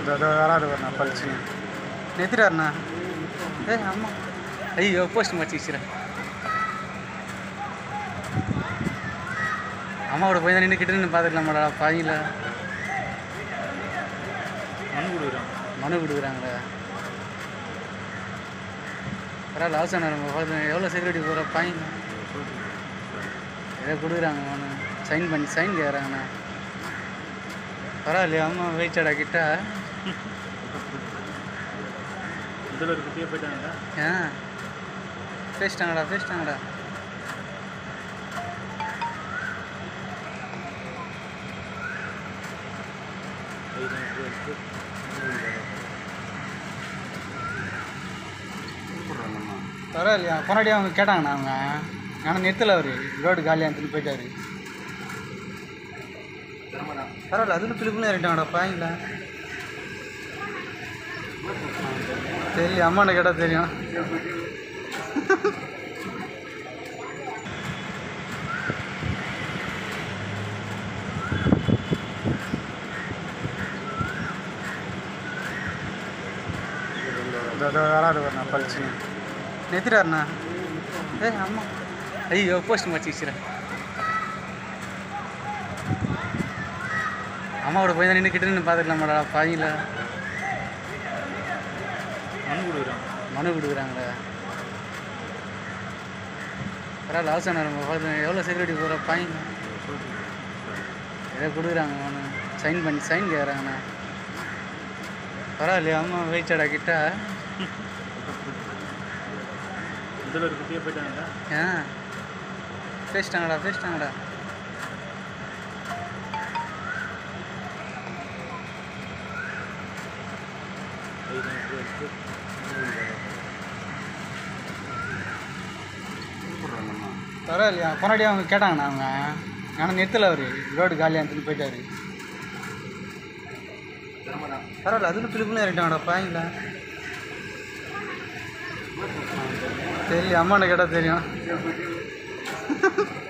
வராது வரண்ணா பளிச்சுன்னு நிறுத்திட்டாருண்ணா. ஆமாம். ஐயோ போஸ்ட் மச்சிக்கிறேன். அம்மாவோட போய் தான் நின்றுக்கிட்டு பார்த்துக்கலாமாடா பாயில மனு கொடுக்குறாங்களே. பரவாயில்ல அவசரம் நம்ம எவ்வளோ செக்யூரிட்டி போகிற பாயிண்ட் ஏதோ கொடுக்குறாங்க மனு சைன் கேட்குறாங்கண்ணா. பரவாயில்லையா அம்மா வெயிட்டடா கிட்ட பேசிட்டாங்கடா. பரவாயில்லையா கொண்டாடி அவங்க கேட்டாங்கண்ணா. அவங்க ஆனால் நிறுத்தலை அவர் ரோடு காலியான்னு போயிட்டாரு. பரவாயில்ல அதுல பிள்ளைங்களும் இறங்கிட்டாங்கடா பாயிங்களா. தெரியல அம்மாண்ட கேட்டால் தெரியும். வராது வரண்ணா பளிச்சுன்னு நிறுத்திட்டாருண்ணா. ஆமாம். ஐயோ போஸ்ட் மச்சிக்கிறேன். அம்மாவோட போய் தான் நின்றுக்கிட்டு பார்த்துக்கலாமாடா பாயில மனு கொடுக்குறாங்களே. பரவாயில்ல அவசரம் நம்ம எவ்வளோ செக்யூரிட்டி போகிற பாயிண்ட் ஏதோ கொடுக்குறாங்க மனு சைன் கேட்குறாங்கண்ணா. பரவாயில்லையா அம்மா வெயிட்டடா கிட்ட பேசிட்டாங்கடா. பரவாயில்லையா கொண்டாடி அவங்க கேட்டாங்கண்ணா. அவங்க ஆனால் நிறுத்தலை அவர் ரோடு காலியான்னு போயிட்டாரு. பரவாயில்ல அதுல பிள்ளைங்களும் இறங்கிட்டாங்கடா பாயிங்களா. தெரியல அம்மாண்ட கேட்டால் தெரியும்.